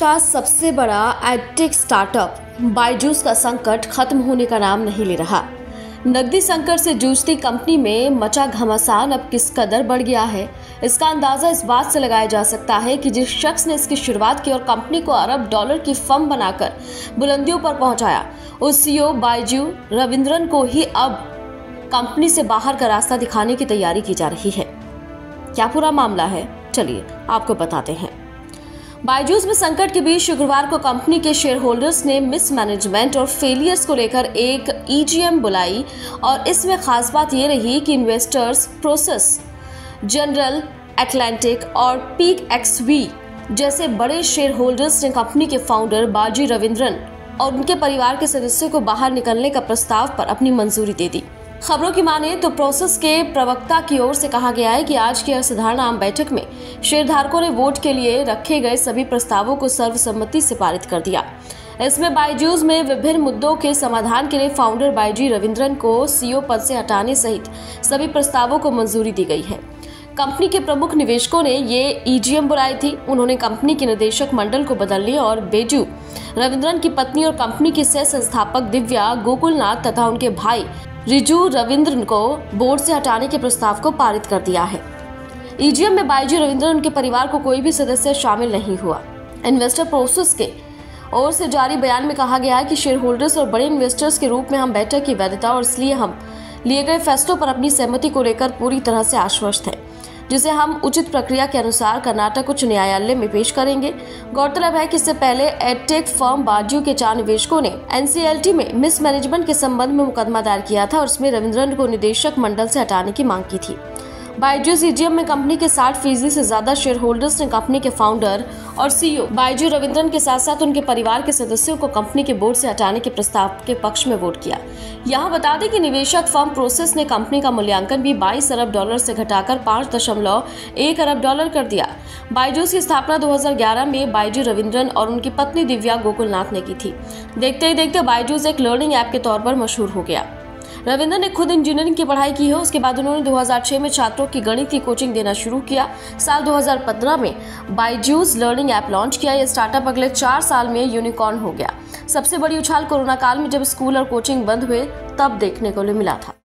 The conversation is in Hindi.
का सबसे बड़ा एडटेक स्टार्टअप बायजूस का संकट खत्म होने का नाम नहीं ले रहा। नकदी संकट से जूझती कंपनी में मचा घमासान अब किस कदर बढ़ गया है, इसका अंदाजा इस बात से लगाया जा सकता है कि जिस शख्स ने इसकी शुरुआत की और कंपनी को अरब डॉलर की फर्म बनाकर बुलंदियों पर पहुंचाया, उस सीईओ बायजू रविंद्रन को ही अब कंपनी से बाहर का रास्ता दिखाने की तैयारी की जा रही है। क्या पूरा मामला है, चलिए आपको बताते हैं। बायजूस में संकट के बीच शुक्रवार को कंपनी के शेयर होल्डर्स ने मिसमैनेजमेंट और फेलियर्स को लेकर एक ईजीएम बुलाई और इसमें खास बात यह रही कि इन्वेस्टर्स प्रोसेस, जनरल एटलांटिक और पीक एक्सवी जैसे बड़े शेयर होल्डर्स ने कंपनी के फाउंडर बायजू रविंद्रन और उनके परिवार के सदस्यों को बाहर निकलने का प्रस्ताव पर अपनी मंजूरी दे दी। खबरों की माने तो प्रोसेस के प्रवक्ता की ओर से कहा गया है कि आज की असाधारण आम बैठक में शेयरधारकों ने वोट के लिए रखे गए सभी प्रस्तावों को सर्वसम्मति से पारित कर दिया। इसमें बायजूस में विभिन्न मुद्दों के समाधान के लिए फाउंडर बायजू रविंद्रन को सीईओ पद से हटाने सहित सभी प्रस्तावों को मंजूरी दी गई है। कंपनी के प्रमुख निवेशकों ने ये ईजीएम बुलाई थी। उन्होंने कंपनी के निदेशक मंडल को बदलने और बायजू रविंद्रन की पत्नी और कंपनी की सह संस्थापक दिव्या गोकुलनाथ तथा उनके भाई रिजू रविंद्रन को बोर्ड से हटाने के प्रस्ताव को पारित कर दिया है। ईजीएम में बायजू रविंद्रन उनके परिवार को कोई भी सदस्य शामिल नहीं हुआ। इन्वेस्टर प्रोसेस के ओर से जारी बयान में कहा गया है कि शेयर होल्डर्स और बड़े इन्वेस्टर्स के रूप में हम बैठक की वैधता और इसलिए हम लिए गए फैसलों पर अपनी सहमति को लेकर पूरी तरह से आश्वस्त हैं, जिसे हम उचित प्रक्रिया के अनुसार कर्नाटक उच्च न्यायालय में पेश करेंगे। गौरतलब है कि इससे पहले एडटेक फर्म बायजू के 4 निवेशकों ने एनसीएलटी में मिसमैनेजमेंट के संबंध में मुकदमा दायर किया था और इसमें रविंद्रन को निदेशक मंडल से हटाने की मांग की थी। बायजूस ईजीएम में कंपनी के 60% से ज्यादा शेयर होल्डर्स ने कंपनी के फाउंडर और सीईओ बायजू रविंद्रन के साथ साथ उनके परिवार के सदस्यों को कंपनी के बोर्ड से हटाने के प्रस्ताव के पक्ष में वोट किया। यहाँ बता दें कि निवेशक फर्म प्रोसेस ने कंपनी का मूल्यांकन भी 22 अरब डॉलर से घटाकर 5.1 अरब डॉलर कर दिया। बायजूस की स्थापना 2011 में बायजू रविंद्रन और उनकी पत्नी दिव्या गोकुलनाथ ने की थी। देखते ही देखते बायजूस एक लर्निंग ऐप के तौर पर मशहूर हो गया। रविंद्रन ने खुद इंजीनियरिंग की पढ़ाई की है। उसके बाद उन्होंने 2006 में छात्रों की गणित की कोचिंग देना शुरू किया। साल 2015 में बायजूस लर्निंग ऐप लॉन्च किया। यह स्टार्टअप अगले 4 साल में यूनिकॉर्न हो गया। सबसे बड़ी उछाल कोरोना काल में जब स्कूल और कोचिंग बंद हुए तब देखने को मिला था।